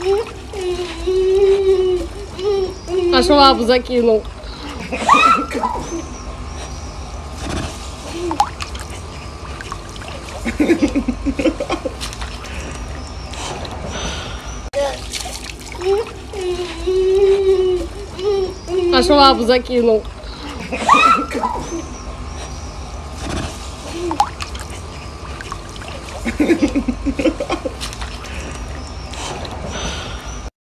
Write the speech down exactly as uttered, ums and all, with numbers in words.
Аж лапу закинул. あ、 швабру закинул. あ швабру закинул. あ, あ швабру закинул. あ швабру закинул. あ швабру закинул. あ швабру закинул. あ швабру закинул. あ швабру закинул. あ швабру закинул. あ швабру закинул. あ швабру закинул. あ швабру закинул. А あ, швабру закинул. А швабру закинул.